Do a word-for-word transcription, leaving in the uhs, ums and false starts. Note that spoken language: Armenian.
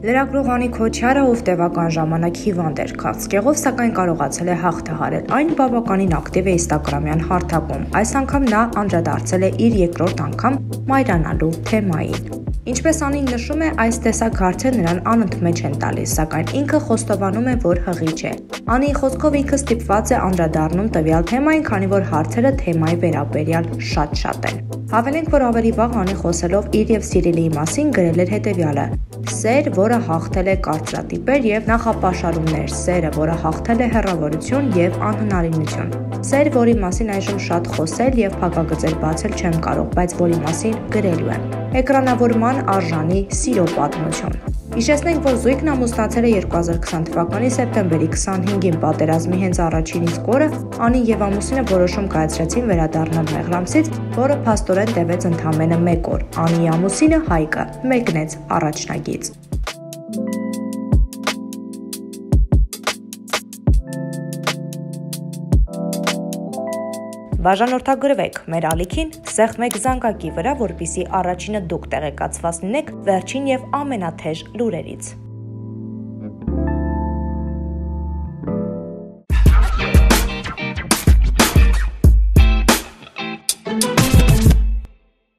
Լրագրող Անի Քոչարը, ով տևական ժամանակ հիվանդ էր քաղցկեղով, սակայն կարողացել է հաղթահարել այն բավականին ակտիվ է ինստագրամյան հարթակում։ Այս անգամ նա անդրադարձել է իր երկրորդ անգամ մայրանալու թեմային։ Ինչպես Անին նշում է, այս տեսակ հարցեր նրան անընդմեջ են տալիս, սակայն ինքը խոստովանում է, որ հղի չէ։ Անիի խոսքով ինքը ստիպված է անդրադառնում տվյալ թեմային, քանի որ հարցերը թեմայի վերաբերյալ շատ-շատ են։ Հավելենք, որ ավելի վաղ Անի խոսելով իր եւ Սիրիլիի մասին գրել էր հետեւյալը. «Սեր, որը հաղթել է կարծրատիպեր եւ նախապաշարումներ, սերը, որը հաղթել է հեռավորություն եւ անհնարինություն։ Սեր, որի մասին այժմ շատ խոսել եւ փակագծեր բացել չեմ կարող, բայց որի մասին գրելու եմ։ Էկրանավորման արժանի սիրո պատմություն»։ Հիշեցնենք, որ զույգն ամուսնացել է երկու հազար քսան թվականի սեպտեմբերի քսանհինգին պատերազմի հենց առաջին իսկ օրը Անին եւ ամուսինը որոշում կայացրեցին վերադառնալ մեղրամսից, որը փաստորեն տևեց ընդամենը մեկ օր։ Անիի ամուսինը Հայկը մեկնեց առաջնագիծ։ Բաժանորդագրվեք մեր ալիքին սեղմ մեկ զանգակի վրա, որպեսզի առաջինը դուք տեղեկացված լինեք վերջին եւ ամենաթեժ լուրերից։